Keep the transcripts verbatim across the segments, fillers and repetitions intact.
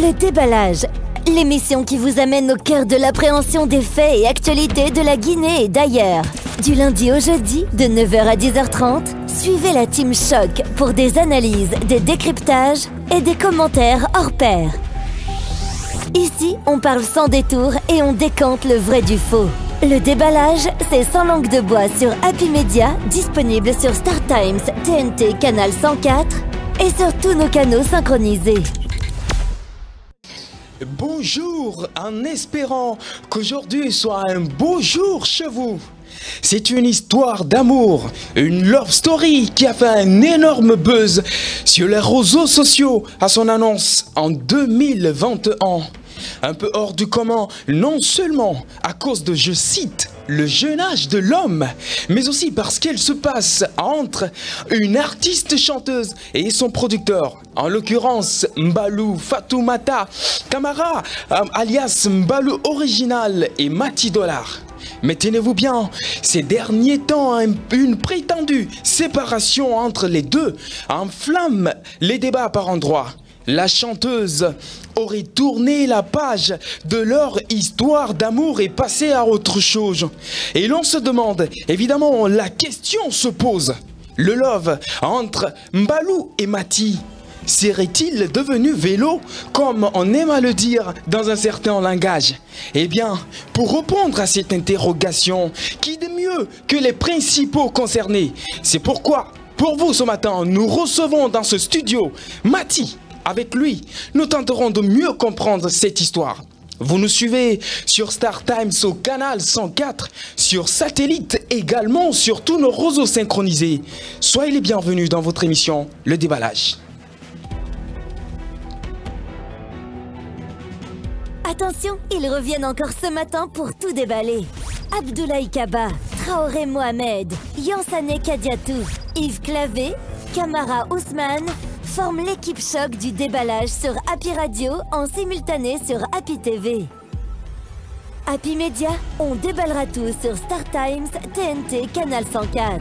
Le déballage, l'émission qui vous amène au cœur de l'appréhension des faits et actualités de la Guinée et d'ailleurs. Du lundi au jeudi, de neuf heures à dix heures trente, suivez la Team Choc pour des analyses, des décryptages et des commentaires hors pair. Ici, on parle sans détour et on décante le vrai du faux. Le déballage, c'est sans langue de bois sur Happy Media, disponible sur Star Times, T N T, Canal cent quatre et sur tous nos canaux synchronisés. Bonjour, en espérant qu'aujourd'hui soit un beau jour chez vous. C'est une histoire d'amour, une love story qui a fait un énorme buzz sur les réseaux sociaux à son annonce en deux mille vingt et un. Un peu hors du commun, non seulement à cause de, je cite, le jeune âge de l'homme, mais aussi parce qu'elle se passe entre une artiste chanteuse et son producteur, en l'occurrence Mbalou Fatoumata Camara, alias Mbalou Original et Mati Dollar. Mais tenez-vous bien, ces derniers temps, une prétendue séparation entre les deux enflamme les débats par endroits. La chanteuse aurait tourné la page de leur histoire d'amour et passé à autre chose. Et l'on se demande, évidemment, la question se pose. Le love entre Mbalou et Mati serait-il devenu vélo, comme on aime à le dire dans un certain langage? Eh bien, pour répondre à cette interrogation, qui de mieux que les principaux concernés? C'est pourquoi, pour vous ce matin, nous recevons dans ce studio Mati. Avec lui, nous tenterons de mieux comprendre cette histoire. Vous nous suivez sur Star Times au canal cent quatre, sur satellite également sur tous nos réseaux synchronisés. Soyez les bienvenus dans votre émission Le Déballage. Attention, ils reviennent encore ce matin pour tout déballer. Abdoulaye Kaba, Traoré Mohamed, Yansane Kadiatou, Yves Clavé, Camara Ousmane forment l'équipe choc du déballage sur Happy Radio en simultané sur Happy T V. Happy Media, on déballera tout sur Star Times, T N T, Canal cent quatre.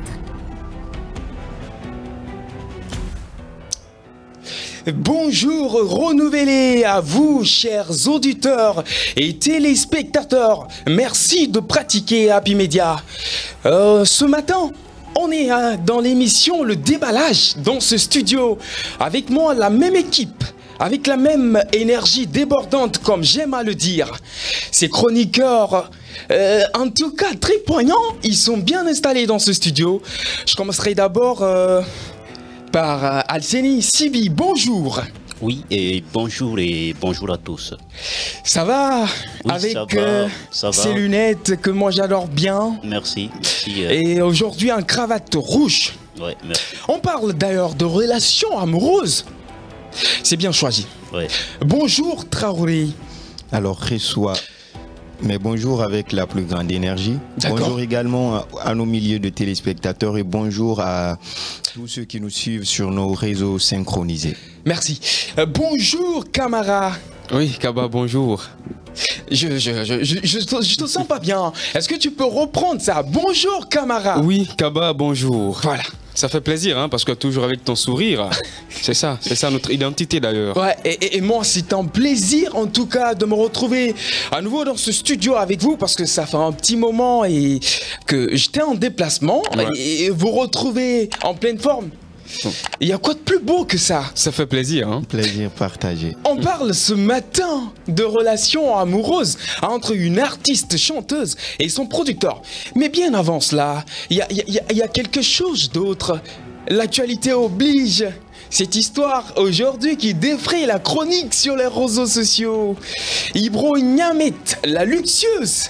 Bonjour renouvelé à vous, chers auditeurs et téléspectateurs. Merci de pratiquer Happy Media. Euh, ce matin, on est hein, dans l'émission Le Déballage, dans ce studio. Avec moi, la même équipe, avec la même énergie débordante, comme j'aime à le dire. Ces chroniqueurs, euh, en tout cas très poignants, ils sont bien installés dans ce studio. Je commencerai d'abord euh, par euh, Alseni Sibi. Bonjour. Oui, et bonjour et bonjour à tous. Ça va oui, avec ça va, euh, ça va. ces lunettes que moi j'adore bien. Merci. merci euh... Et aujourd'hui en cravate rouge. Ouais, merci. On parle d'ailleurs de relations amoureuses. C'est bien choisi. Ouais. Bonjour Traoré. Alors reçois mais bonjour avec la plus grande énergie. Bonjour également à, à nos milliers de téléspectateurs et bonjour à tous ceux qui nous suivent sur nos réseaux synchronisés. Merci. Euh, bonjour Camara. Oui, Kaba, bonjour. Je, je, je, je, je, te, je te sens pas bien. Est-ce que tu peux reprendre ça? Bonjour Camara. Oui, Kaba, bonjour. Voilà. Ça fait plaisir, hein, parce que toujours avec ton sourire. C'est ça, c'est ça notre identité d'ailleurs. Ouais, et, et, et moi, c'est un plaisir en tout cas de me retrouver à nouveau dans ce studio avec vous parce que ça fait un petit moment et que j'étais en déplacement ouais. et, et vous retrouvez en pleine forme. Il y a quoi de plus beau que ça? Ça fait plaisir, hein? Plaisir partagé. On parle ce matin de relations amoureuses entre une artiste chanteuse et son producteur. Mais bien avant cela, il y a, y a, y a quelque chose d'autre. L'actualité oblige. Cette histoire aujourd'hui qui défraie la chronique sur les réseaux sociaux. Ibro Niamet, la luxueuse,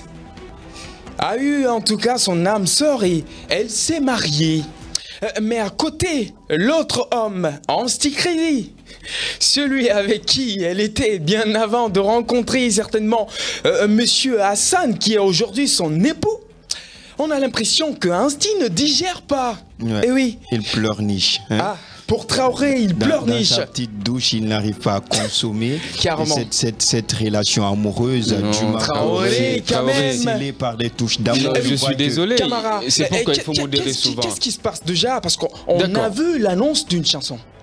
a eu en tout cas son âme sœur et elle s'est mariée. Mais à côté, l'autre homme, Ansti Crédit, celui avec qui elle était bien avant de rencontrer certainement euh, Monsieur Hassan, qui est aujourd'hui son époux, on a l'impression que Ansti ne digère pas. Ouais, et oui. Il pleurniche. Hein? Ah, pour Traoré, il dans, pleurniche. Dans sa petite douche, il n'arrive pas à consommer. Carrément. Cette, cette, cette relation amoureuse non, du Traoré, quand même. scellée par des touches d'amour. Je suis désolé. Camarade, c'est pourquoi il faut modérer souvent. Qu'est-ce qui se passe déjà? Parce qu'on a vu l'annonce d'une chanson.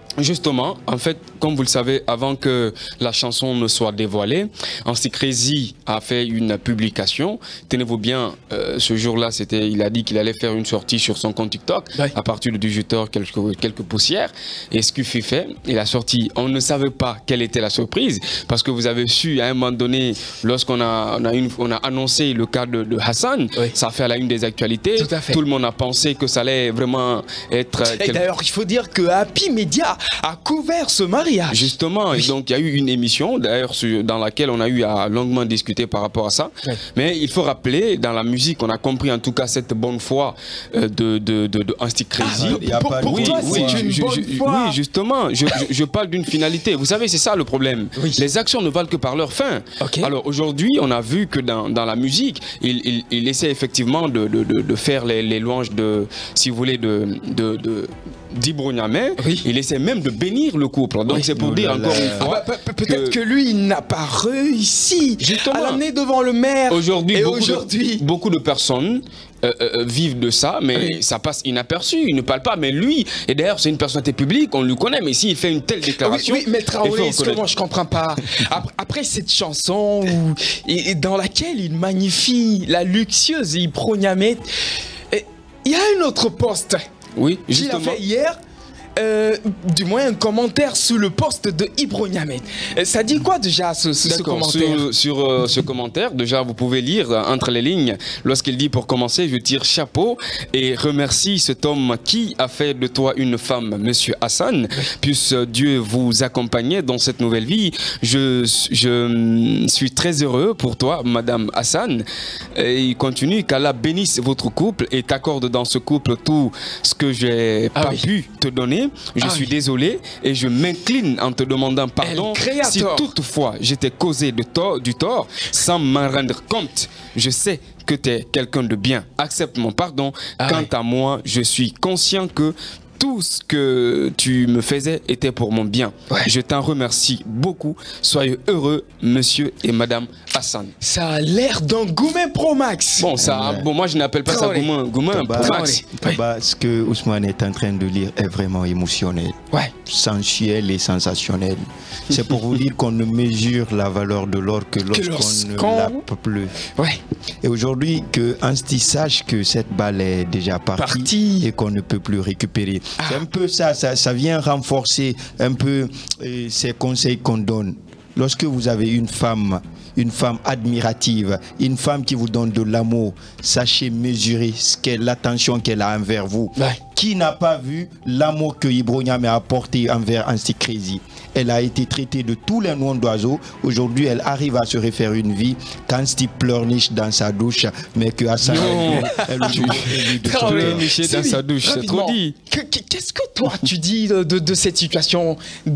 Justement, en fait, comme vous le savez, avant que la chanson ne soit dévoilée, Ansti Crazy a fait une publication. Tenez-vous bien, euh, ce jour-là, c'était, il a dit qu'il allait faire une sortie sur son compte TikTok Oui. à partir de dix-huit heures, quelques, quelques poussières. Et ce qu'il fait fait, il a sorti. On ne savait pas quelle était la surprise parce que vous avez su à un moment donné, lorsqu'on a, on a, une, on a annoncé le cas de, de Hassan, Oui. ça a fait à la une des actualités. Tout à fait. Tout le monde a pensé que ça allait vraiment être. Et quelque- d'ailleurs, il faut dire que Happy Media a couvert ce mariage. Justement, Oui. et donc il y a eu une émission d'ailleurs sur- dans laquelle on a eu à longuement discuter par rapport à ça. Oui. Mais il faut rappeler, dans la musique, on a compris en tout cas cette bonne foi euh, de, de, de, de Ansti Crazy. Ah, Il y a pour pas de- pour Oui, toi, oui, c'est je- une je- bonne je- foi. oui, justement, je, je, je parle d'une finalité. Vous savez, c'est ça le problème. Oui. Les actions ne valent que par leur fin. Ok. Alors aujourd'hui, on a vu que dans, dans la musique, il, il, il essaie effectivement de, de, de, de faire les, les louanges de, si vous voulez, de, de, de d'Ibro Niamey. Oui. Il essaie même de bénir le couple. Donc Oui. c'est pour Oh dire là encore là. une Ah fois. bah, pe- peut-être que... lui, il n'a pas réussi Justement. à l'amener devant le maire. Aujourd'hui, Et beaucoup, aujourd'hui, de, beaucoup de personnes euh, euh, vivent de ça, mais Oui. ça passe inaperçu, il ne parle pas. Mais lui, et d'ailleurs, c'est une personnalité publique, on le connaît, mais s'il fait une telle oui, déclaration. oui, mais il faut Traoré, ce que reconnaître. moi je comprends pas. Après, après cette chanson où, et, et dans laquelle il magnifie la luxueuse Ibro Niamey, et il y a un autre post Oui, qu'il a justement. fait hier. Euh, du moins un commentaire sur le post de Ibro Niamey. Euh, Ça dit quoi déjà ce, ce, ce D'accord, commentaire? sur, sur, euh, ce commentaire, déjà vous pouvez lire euh, entre les lignes, lorsqu'il dit pour commencer, je tire chapeau et remercie cet homme qui a fait de toi une femme, Monsieur Hassan, puisse euh, Dieu vous accompagner dans cette nouvelle vie. Je, je mm, suis très heureux pour toi, Madame Hassan. Et il continue, qu'Allah bénisse votre couple et t'accorde dans ce couple tout ce que j'ai Ah pas oui. pu te donner. Je Ah suis oui. désolé et je m'incline en te demandant pardon Créator. si toutefois je t'ai causé de tort, du tort sans m'en rendre compte. Je sais que tu es quelqu'un de bien. Accepte mon pardon. Ah Quant oui. à moi, je suis conscient que tout ce que tu me faisais était pour mon bien. Ouais. Je t'en remercie beaucoup. Soyez heureux, monsieur et madame Hassan. Ça a l'air d'un Goumen Pro Max. Bon, ça, Ouais. bon, moi je n'appelle pas Traoré. ça Goumen, Goumen Taba, Pro Max. Traoré. Taba, ce que Ousmane est en train de lire est vraiment émotionnel, Ouais. sensuel et sensationnel. C'est pour vous dire qu'on ne mesure la valeur de l'or que lorsqu'on ne lorsqu'on- la plus. Ouais. Et aujourd'hui, que Ansti sache que cette balle est déjà partie, Partie. et qu'on ne peut plus récupérer. Ah. C'est un peu ça, ça, ça vient renforcer un peu euh, ces conseils qu'on donne. Lorsque vous avez une femme, une femme admirative, une femme qui vous donne de l'amour, sachez mesurer ce qu'est l'attention qu'elle a envers vous. Ouais. Qui n'a pas vu l'amour que Ibro Niamey a apporté envers Ansti Crazy? Elle a été traitée de tous les noms d'oiseaux. Aujourd'hui, elle arrive à se refaire une vie qu'Ansti pleurniche dans sa douche, mais que Hassan, Non. elle, elle, lui- elle lui de son Traoré. cœur. Michel dans Sylvie, sa douche, c'est rapidement, trop dit. que- que- Qu'est-ce que toi tu dis de, de- de cette situation,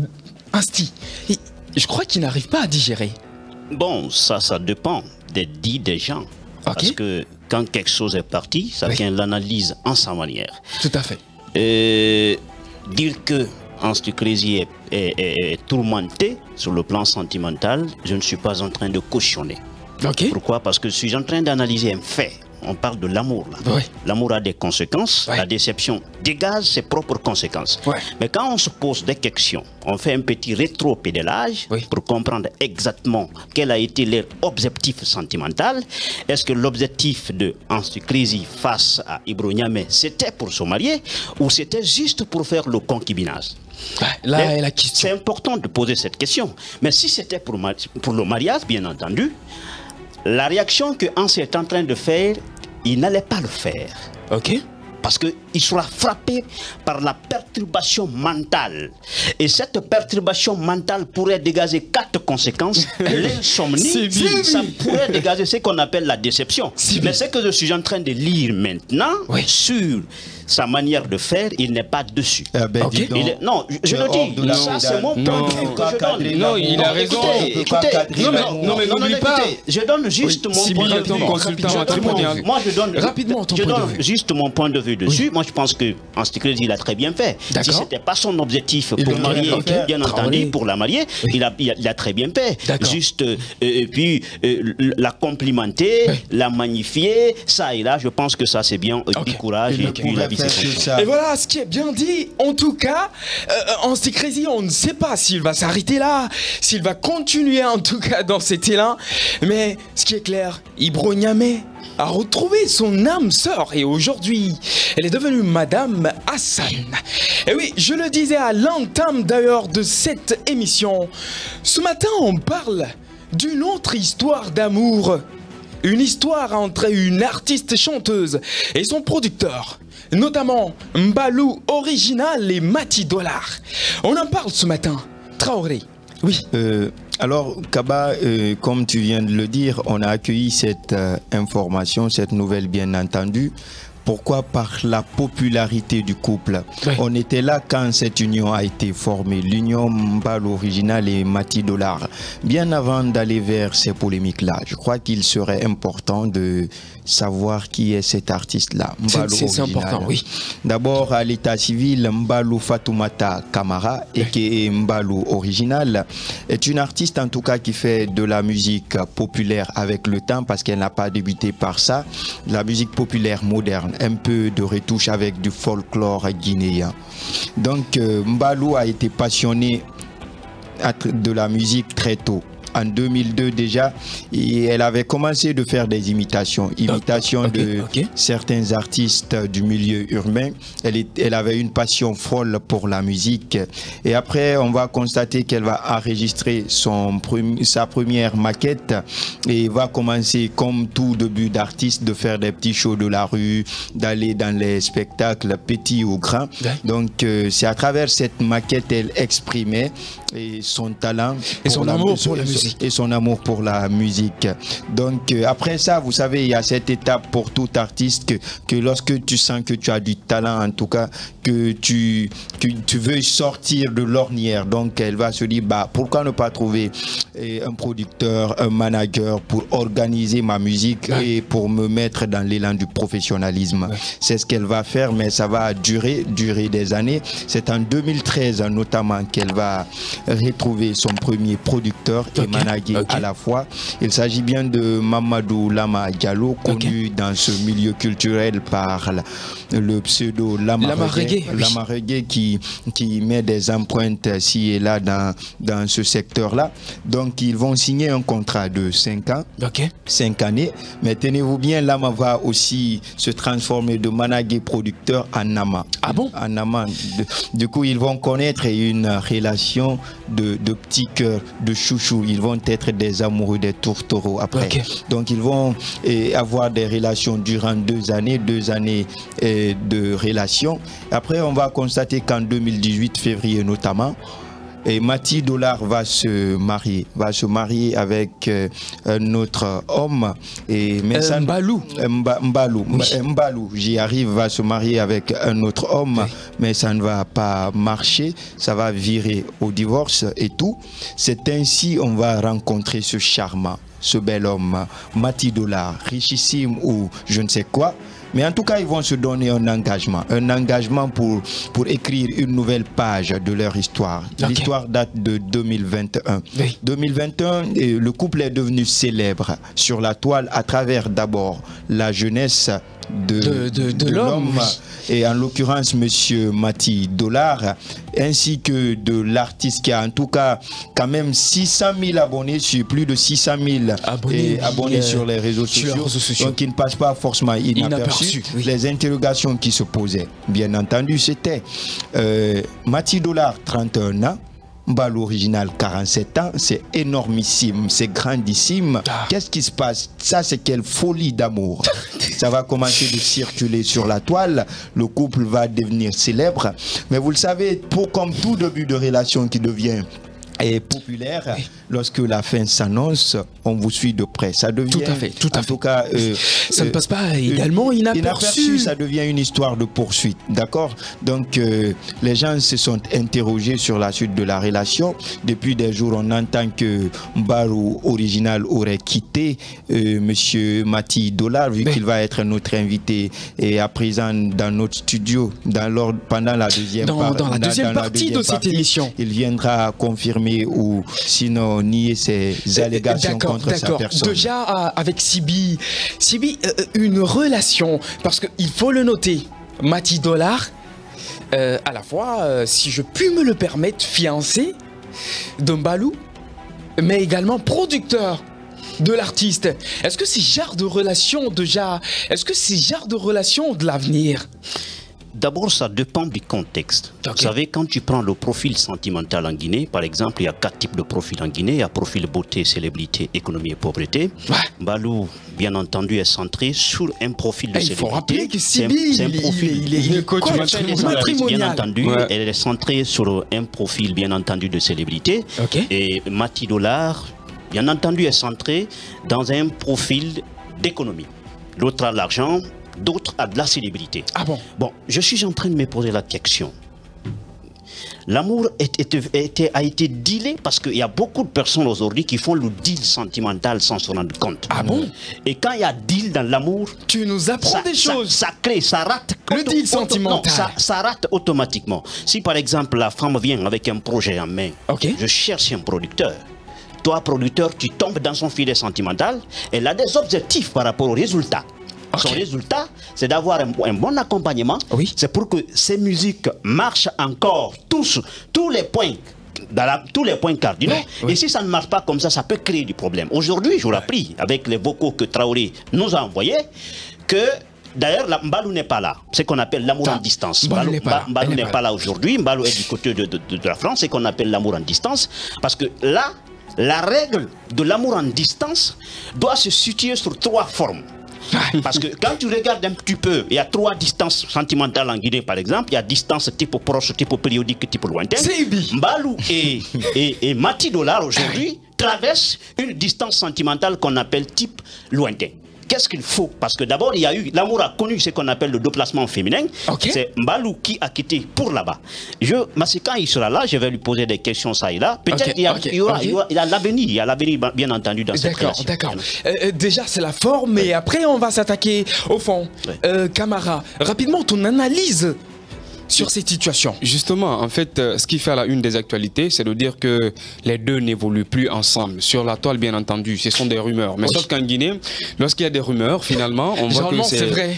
Insti? Et je crois qu'il n'arrive pas à digérer. Bon, ça, ça dépend des dits des gens. Parce que quand quelque chose est parti, ça Oui. tient l'analyse en sa manière. Tout à fait. Et dire que Ansti Crazy est, est, est- est tourmenté sur le plan sentimental, je ne suis pas en train de cautionner. Ok. Pourquoi? Parce que je suis en train d'analyser un fait. On parle de l'amour là. Oui. L'amour a des conséquences. Ouais. La déception dégage ses propres conséquences. Ouais. Mais quand on se pose des questions, on fait un petit rétro-pédalage Oui. pour comprendre exactement quel a été leur objectif sentimental. Est-ce que l'objectif de Ansti Crazy face à Ibro Niamey, c'était pour se marier ou c'était juste pour faire le concubinage? Ouais, là Et est la C'est question. important de poser cette question. Mais si c'était pour, ma- pour le mariage, bien entendu, la réaction que Hans est en train de faire, il n'allait pas le faire. Ok. Parce qu'il sera frappé par la perturbation mentale. Et cette perturbation mentale pourrait dégager quatre conséquences. L'insomnie, C'est bien. ça pourrait dégager ce qu'on appelle la déception. C'est Mais bien. ce que je suis en train de lire maintenant, Oui. sur sa manière de faire, il n'est pas dessus. Ah ben, Ok. dis donc. Il est- non, je, je C'est le hors dis, de la ça mondiale. c'est mon point Non. de vue On peut que pas je cadrer donne. Non, il a l'amour. raison. Écoutez, On peut pas écoutez, cadrer Non, mais- l'amour. non, mais n'oublie pas. écoutez, je donne juste mon Sybille point de est un vue. consultant Je donne matrimonial. mon- Moi, je donne Rapidement, ton je point de donne vue. juste mon point de vue dessus. Moi, je pense que Ansti Crazy, il a très bien fait. Si D'accord. c'était pas son objectif Il pour devrait marier, le faire. bien Traoré. entendu, pour la marier, il a, il a, il a très bien fait. D'accord. Juste, euh, et puis, euh, la complimenter, la magnifier, ça et là, je pense que ça, c'est bien. Euh, Ok. Du courage Il et ne puis pouvait la pas subit ces sanctions. Et voilà ce qui est bien dit. En tout cas, euh, en Crazy, on ne sait pas s'il va s'arrêter là, s'il va continuer en tout cas dans cet élan. Mais ce qui est clair, Ibro Niamey a retrouvé son âme sœur et aujourd'hui, elle est devenue Madame Hassan. Et oui, je le disais à l'entame d'ailleurs de cette émission, ce matin on parle d'une autre histoire d'amour. Une histoire entre une artiste chanteuse et son producteur, notamment Mbalou Original et Mati Dollar. On en parle ce matin. Traoré, oui. Euh, alors, Kaba, euh, comme tu viens de le dire, on a accueilli cette euh, information, cette nouvelle bien entendu. Pourquoi? Par la popularité du couple. Oui. On était là quand cette union a été formée, l'union Mbalou Original et Mati Dollar. Bien avant d'aller vers ces polémiques-là, je crois qu'il serait important de savoir qui est cet artiste-là, Mbalou Original. C'est important, oui. D'abord, à l'état civil, Mbalou Fatoumata Kamara, oui. et qui est Mbalou Original, est une artiste en tout cas qui fait de la musique populaire avec le temps parce qu'elle n'a pas débuté par ça, la musique populaire moderne. Un peu de retouche avec du folklore guinéen. Donc euh, Mbalou a été passionné de la musique très tôt. En deux mille deux déjà, et elle avait commencé de faire des imitations, imitations okay, de okay. certains artistes du milieu urbain. Elle, est, elle avait une passion folle pour la musique. Et après, on va constater qu'elle va enregistrer son, sa première maquette et va commencer, comme tout début d'artiste, de faire des petits shows de la rue, d'aller dans les spectacles petits ou grands. Ouais. Donc, euh, c'est à travers cette maquette elle exprimait et son talent et son amour pour la musique. Et son amour pour la musique. Donc euh, après ça, vous savez, il y a cette étape pour tout artiste que, que lorsque tu sens que tu as du talent, en tout cas, que tu, que tu veux sortir de l'ornière. Donc elle va se dire, bah, pourquoi ne pas trouver eh, un producteur, un manager pour organiser ma musique ouais. et pour me mettre dans l'élan du professionnalisme. Ouais. C'est ce qu'elle va faire, mais ça va durer, durer des années. C'est en deux mille treize notamment qu'elle va retrouver son premier producteur et okay. manager okay. à la fois. Il s'agit bien de Mamadou Lama Diallo, connu okay. dans ce milieu culturel par le pseudo Lama, Lama Reggae, Reggae, Lama Reggae qui, qui met des empreintes ci et là dans, dans ce secteur-là. Donc ils vont signer un contrat de cinq ans, okay. cinq années. Mais tenez-vous bien, Lama va aussi se transformer de manager producteur en Nama. Ah bon? En Nama. Du coup, ils vont connaître une relation de, de petit cœur, de chouchou. Ils vont être des amoureux, des tourtereaux après. Okay. Donc ils vont eh, avoir des relations durant deux années, deux années eh, de relations. Après, on va constater qu'en deux mille dix-huit, février notamment, et Mati Dollar va se marier, va se marier avec euh, un autre homme. Et mais euh, Mbalou. Mba, Mbalou, oui. Mbalou, j'y arrive, va se marier avec un autre homme, oui. mais ça ne va pas marcher, ça va virer au divorce et tout. C'est ainsi on va rencontrer ce charmant, ce bel homme, Mati Dollar, richissime ou je ne sais quoi. Mais en tout cas, ils vont se donner un engagement, un engagement pour, pour écrire une nouvelle page de leur histoire. Okay. L'histoire date de deux mille vingt et un. Oui. deux mille vingt et un, le couple est devenu célèbre sur la toile à travers d'abord la jeunesse de, de, de, de, de l'homme, oui. et en l'occurrence monsieur Mati Dollar, ainsi que de l'artiste qui a en tout cas quand même six cent mille abonnés sur plus de six cent mille abonnés, abonnés euh, sur les réseaux sociaux, réseaux sociaux. Donc il ne passe pas forcément inaperçu. Oui. Les interrogations qui se posaient, bien entendu, c'était euh, Mati Dollar, trente et un ans, Mbalou Original, quarante-sept ans, c'est énormissime, c'est grandissime. Ah. Qu'est-ce qui se passe? Ça, c'est quelle folie d'amour. Ça va commencer de circuler sur la toile, le couple va devenir célèbre. Mais vous le savez, pour comme tout début de relation qui devient est populaire, oui. lorsque la fin s'annonce, on vous suit de près. Ça devient, tout à fait, tout à en fait. tout cas, euh, ça euh, ne passe pas également inaperçu. inaperçu. Ça devient une histoire de poursuite, d'accord? Donc, euh, les gens se sont interrogés sur la suite de la relation. Depuis des jours, on entend que Mbalou Original aurait quitté euh, Monsieur Mati Dollar, vu qu'il va être notre invité et à présent dans notre studio, dans l'ordre, pendant la deuxième, dans, par, dans la deuxième dans, partie dans la deuxième de partie, cette émission. Il viendra confirmer ou sinon nier ces allégations contre sa personne. Déjà euh, avec Sibi, Sibi, euh, une relation, parce qu'il faut le noter, Mati Dollar, euh, à la fois, euh, si je puis me le permettre, fiancé de Mbalou, mais également producteur de l'artiste. Est-ce que ces genres de relations déjà, est-ce que ces genres de relations ont de l'avenir? D'abord, ça dépend du contexte. Okay. Vous savez, quand tu prends le profil sentimental en Guinée, par exemple, il y a quatre types de profils en Guinée. Il y a profil beauté, célébrité, économie et pauvreté. Ouais. Mbalou, bien entendu, est centré sur un profil de il célébrité. faut rappeler que Sibi, il, il, il, il est coach matrimonial. Bien entendu, ouais. Elle est centrée sur un profil, bien entendu, de célébrité. Okay. Et Mati Dollar, bien entendu, est centré dans un profil d'économie. L'autre a l'argent, d'autres a de la célébrité. Ah bon? Bon, je suis en train de me poser la question. L'amour a été dealé parce qu'il y a beaucoup de personnes aujourd'hui qui font le deal sentimental sans se rendre compte. Ah bon? Et quand il y a deal dans l'amour, tu nous apprends ça, des choses. Ça, ça crée, ça rate. Le deal sentimental. Non, ça, ça rate automatiquement. Si par exemple la femme vient avec un projet en main, okay. Je cherche un producteur. Toi, producteur, tu tombes dans son filet sentimental. Elle a des objectifs par rapport au résultat. Okay. Son résultat, c'est d'avoir un, un bon accompagnement. Oui. C'est pour que ces musiques marchent encore tous, tous les points, dans la, tous les points cardinaux. Oui, oui. Et si ça ne marche pas comme ça, ça peut créer du problème. Aujourd'hui, je vous l'ai appris avec les vocaux que Traoré nous a envoyés, que d'ailleurs, Mbalou n'est pas là. C'est ce qu'on appelle l'amour en distance. Mbalou n'est pas là, n'est pas là aujourd'hui. Mbalou est du côté de, de, de, de la France, c'est ce qu'on appelle l'amour en distance. Parce que là, la règle de l'amour en distance doit se situer sur trois formes. Parce que quand tu regardes un petit peu, il y a trois distances sentimentales en Guinée, par exemple. Il y a distance type proche, type périodique, type lointain. Mbalou et, et, et Mati Dollar aujourd'hui traversent une distance sentimentale qu'on appelle type lointain. Qu'est-ce qu'il faut? Parce que d'abord, il y a eu, l'amour a connu ce qu'on appelle le déplacement féminin. Okay. C'est Mbalou qui a quitté pour là-bas. Je, mais quand il sera là, je vais lui poser des questions ça et là. Peut-être qu'il okay. y, okay. y, y a l'avenir, il y a l'avenir bien entendu dans cette relation. D'accord, d'accord. Euh, déjà, c'est la forme, et après, on va s'attaquer au fond. Ouais. Euh, Camara, rapidement, ton analyse sur cette situation. Justement, en fait, euh, ce qui fait la une des actualités, c'est de dire que les deux n'évoluent plus ensemble. Sur la toile, bien entendu, ce sont des rumeurs. Mais oui. Sauf qu'en Guinée, lorsqu'il y a des rumeurs, finalement, on voit que c'est vrai.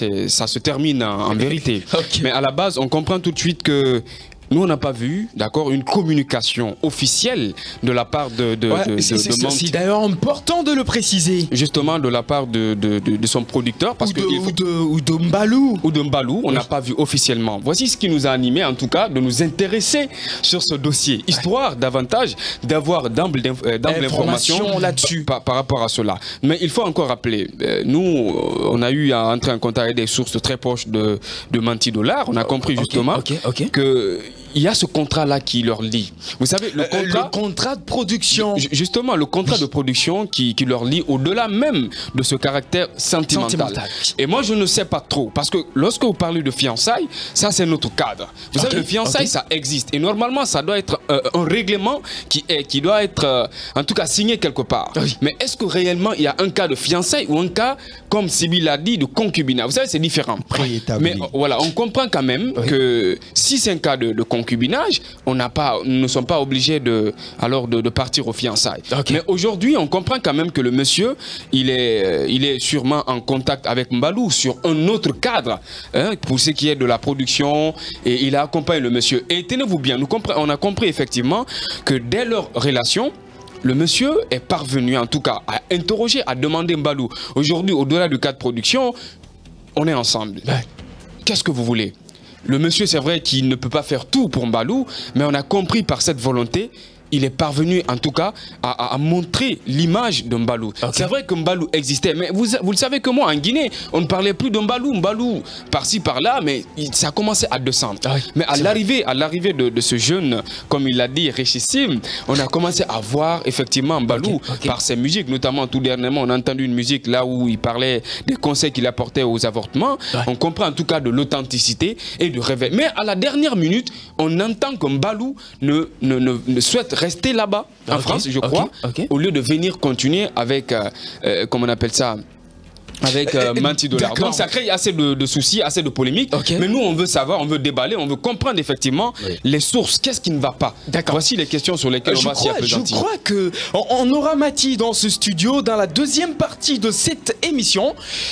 Ça se termine en, en vérité. Okay. Mais à la base, on comprend tout de suite que nous, on n'a pas vu, d'accord, une communication officielle de la part de... de, ouais, de, de, c'est d'ailleurs important de le préciser. Justement, de la part de, de, de, de son producteur. Parce ou, de, que ou, de, ou de Mbalou. Ou de Mbalou, on n'a oui. pas vu officiellement. Voici ce qui nous a animé, en tout cas, de nous intéresser sur ce dossier. Histoire ouais. davantage d'avoir d'ample l'information là-dessus par, par rapport à cela. Mais il faut encore rappeler, euh, nous, on a eu à entrer en contact avec des sources très proches de, de Mati Dollar. On a compris okay, justement okay, okay. que... il y a ce contrat-là qui leur lie. Vous savez, le contrat... Euh, le contrat de production. Justement, le contrat de production qui, qui leur lie au-delà même de ce caractère sentimental. sentimental. Et moi, je ne sais pas trop. Parce que lorsque vous parlez de fiançailles, ça, c'est notre cadre. Vous okay. savez, le fiançailles, okay. ça existe. Et normalement, ça doit être euh, un règlement qui, est, qui doit être, euh, en tout cas, signé quelque part. Oui. Mais est-ce que réellement, il y a un cas de fiançailles ou un cas, comme Sibyl l'a dit, de concubinat? Vous savez, c'est différent. Mais euh, voilà, on comprend quand même oui. que si c'est un cas de, de concubinage, on n'a pas, nous ne sommes pas obligés de, alors de, de partir aux fiançailles. Okay. Mais aujourd'hui, on comprend quand même que le monsieur, il est, il est sûrement en contact avec Mbalou sur un autre cadre, hein, pour ce qui est de la production, et il accompagne le monsieur. Et tenez-vous bien, nous on a compris effectivement que dès leur relation, le monsieur est parvenu en tout cas à interroger, à demander Mbalou. Aujourd'hui, au-delà du cadre de production, on est ensemble. Ouais. Qu'est-ce que vous voulez? Le monsieur, c'est vrai qu'il ne peut pas faire tout pour Mbalou, mais on a compris par cette volonté, il est parvenu en tout cas à, à, à montrer l'image de Mbalou. Okay. C'est vrai que Mbalou existait, mais vous, vous le savez que moi, en Guinée, on ne parlait plus de Mbalou. Mbalou, par-ci, par-là, mais il, ça a commencé à descendre. Ah oui, mais à l'arrivée à l'arrivée de, de ce jeune, comme il l'a dit, richissime, on a commencé à voir effectivement Mbalou okay, okay. par ses musiques, notamment tout dernièrement, on a entendu une musique là où il parlait des conseils qu'il apportait aux avortements. Ouais. On comprend en tout cas de l'authenticité et du réveil. Mais à la dernière minute, on entend que Mbalou ne, ne, ne, ne souhaite rester là-bas, en okay, France, je crois, okay, okay. au lieu de venir continuer avec, euh, euh, comment on appelle ça, avec euh, Mati Dollar. Donc ça crée assez de, de soucis, assez de polémiques. Okay. Mais nous, on veut savoir, on veut déballer, on veut comprendre effectivement oui. les sources. Qu'est-ce qui ne va pas? Voici les questions sur lesquelles euh, on va s'y appesantir. Je crois qu'on on aura Mati dans ce studio, dans la deuxième partie de cette émission.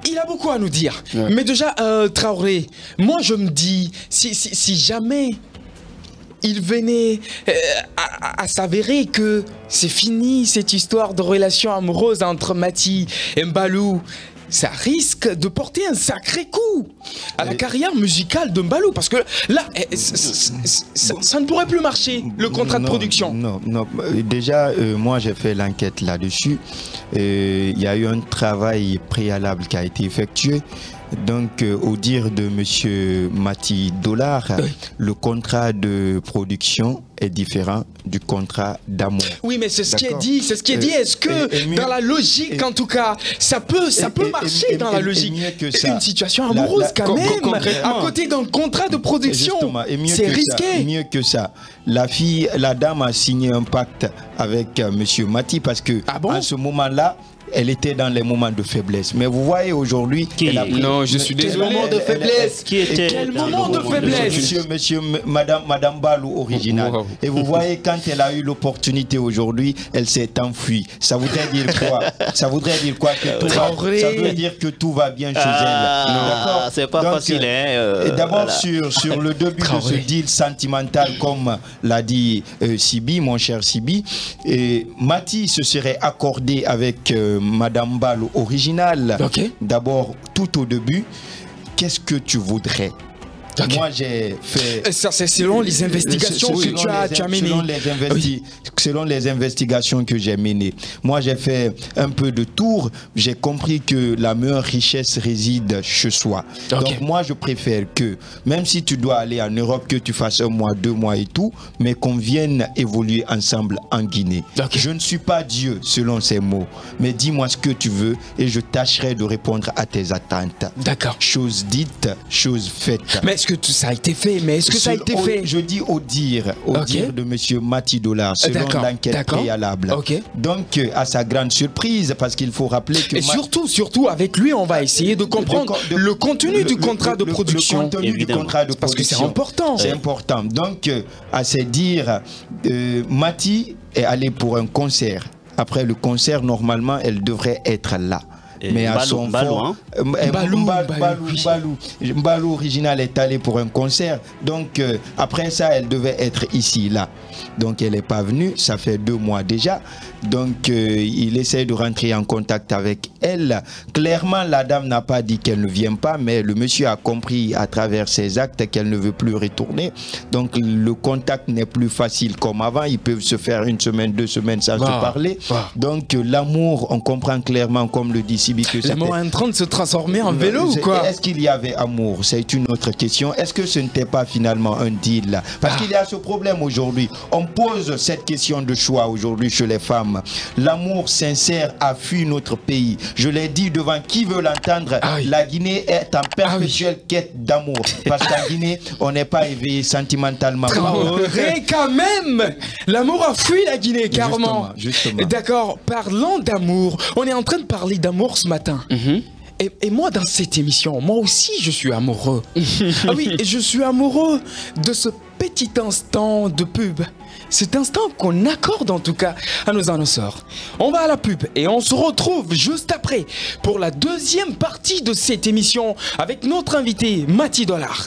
il a beaucoup à nous dire. Ouais. Mais déjà, euh, Traoré, moi je me dis, si, si, si jamais il venait euh, à, à, à s'avérer que c'est fini cette histoire de relation amoureuse entre Mati et Mbalou, ça risque de porter un sacré coup à la carrière musicale de Mbalou. Parce que là, eh, c- c- c- ça, ça ne pourrait plus marcher, le contrat de Non, production. Non, non. Déjà, euh, moi, j'ai fait l'enquête là-dessus. Euh, Il y a eu un travail préalable qui a été effectué. Donc, euh, au dire de monsieur Mati Dollar, Oui. le contrat de production est différent du contrat d'amour. Oui, mais c'est ce qui est D'accord. dit, c'est ce qui est dit. Euh, Est-ce que et- et mieux- dans la logique, et- en tout cas, ça peut, ça et- peut et- marcher et- dans et- la et logique. mieux que ça. Une situation La- amoureuse la- quand con- même, con- concrètement. à côté d'un contrat de production. Justement, et mieux C'est que risqué. Ça, mieux que ça. La fille, la dame a signé un pacte avec euh, monsieur Mati parce que Ah bon? à ce moment-là, elle était dans les moments de faiblesse. Mais vous voyez aujourd'hui, Qui- elle a pris- Non, je suis Quel désolé. moment de Elle- elle- faiblesse. Qui était Quel dans moment le de faiblesse. Monsieur, monsieur, m- madame, madame Balou original. Wow. Et vous voyez, quand elle a eu l'opportunité aujourd'hui, elle s'est enfuie. Ça voudrait dire quoi? Ça voudrait dire quoi? Que tout va, Traoré. ça veut dire que tout va bien chez Ah, elle. D'accord? c'est pas Donc, facile, hein, euh, et D'abord, voilà. sur, sur le début de ce Traoré. deal sentimental, comme l'a dit euh, Sibi, mon cher Sibi, et Mati se serait accordé avec euh, madame Balou original. Ok. D'abord, tout au début, qu'est-ce que tu voudrais? Ok. Moi, j'ai fait. Et ça, c'est selon les investigations Euh, que selon tu as, les- tu as menées. Selon les, investi- selon les investigations que j'ai menées. Moi, j'ai fait un peu de tour. J'ai compris que la meilleure richesse réside chez soi. Ok. Donc, moi, je préfère que, même si tu dois aller en Europe, que tu fasses un mois, deux mois et tout, mais qu'on vienne évoluer ensemble en Guinée. Ok. Je ne suis pas Dieu, selon ces mots. Mais dis-moi ce que tu veux et je tâcherai de répondre à tes attentes. D'accord. Chose dite, chose faite. Mais est-ce que tout ça a été fait? Mais est-ce que ça a Sur- été au- fait? Je dis au dire, au Ok. dire de monsieur Mati Dollar, selon D'accord, l'enquête d'accord. préalable. Ok. Donc, euh, à sa grande surprise, parce qu'il faut rappeler que... Et Ma- surtout, surtout avec lui, on va essayer de comprendre de- de- le contenu le- du le- contrat le- de le- production. Le contenu Évidemment. du contrat de Parce que c'est production. important. C'est important. Donc, euh, à se dire, euh, Mati est allé pour un concert. Après le concert, normalement, elle devrait être là. Et Mais à Mbalou- son Mbalou, fort, hein? euh, euh, Mbalou, Mbal- Mbalou, Mbalou, oui. Mbalou. Mbalou original est allé pour un concert. Donc, euh, après ça, elle devait être ici, là. Donc, elle n'est pas venue. Ça fait deux mois déjà. Donc, euh, il essaie de rentrer en contact avec elle. Clairement, la dame n'a pas dit qu'elle ne vient pas, mais le monsieur a compris à travers ses actes qu'elle ne veut plus retourner. Donc, le contact n'est plus facile comme avant. Ils peuvent se faire une semaine, deux semaines sans Wow. se parler. Wow. Donc, euh, l'amour, on comprend clairement, comme le dit Sibi, que L'amour c'était- est en train de se transformer en vélo ou c'est- quoi? Est-ce qu'il y avait amour? C'est une autre question. Est-ce que ce n'était pas finalement un deal? Parce Ah. qu'il y a ce problème aujourd'hui. On pose cette question de choix aujourd'hui chez les femmes. L'amour sincère a fui notre pays. Je l'ai dit devant qui veut l'entendre. Ah oui. La Guinée est en perpétuelle quête d'amour. Parce qu'en Guinée, on n'est pas éveillé sentimentalement. Traoré, quand même! L'amour a fui la Guinée, carrément. Justement, justement. D'accord, parlons d'amour. On est en train de parler d'amour ce matin. Mhm. Et, et moi, dans cette émission, moi aussi, je suis amoureux. Ah oui, je suis amoureux de ce petit instant de pub. Cet instant qu'on accorde en tout cas à nos annonceurs. On va à la pub et on se retrouve juste après pour la deuxième partie de cette émission avec notre invité Mati Dollar.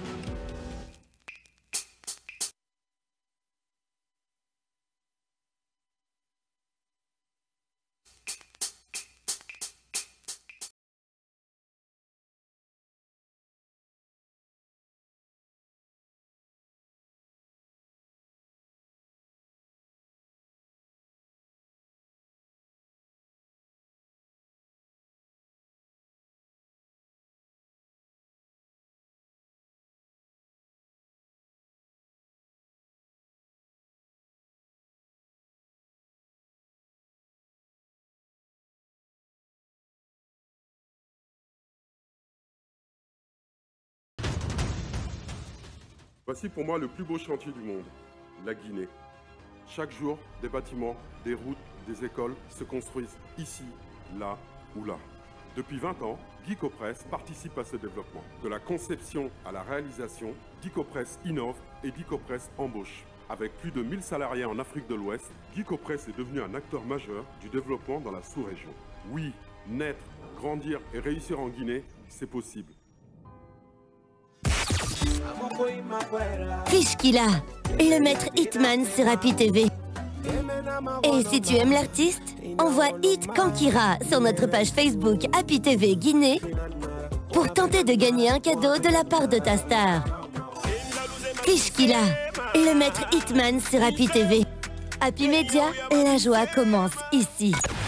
Voici pour moi le plus beau chantier du monde, la Guinée. Chaque jour, des bâtiments, des routes, des écoles se construisent ici, là ou là. Depuis vingt ans, Guicopress participe à ce développement. De la conception à la réalisation, Guicopress innove et Guicopress embauche. Avec plus de mille salariés en Afrique de l'Ouest, Guicopress est devenu un acteur majeur du développement dans la sous-région. Oui, Naître, grandir et réussir en Guinée, c'est possible. Fishkilla, le maître Hitman sur Happy T V. Et si tu aimes l'artiste, envoie Hit Kankira sur notre page Facebook Happy T V Guinée pour tenter de gagner un cadeau de la part de ta star. Fishkilla, le maître Hitman sur Happy T V. Happy Media, la joie commence ici.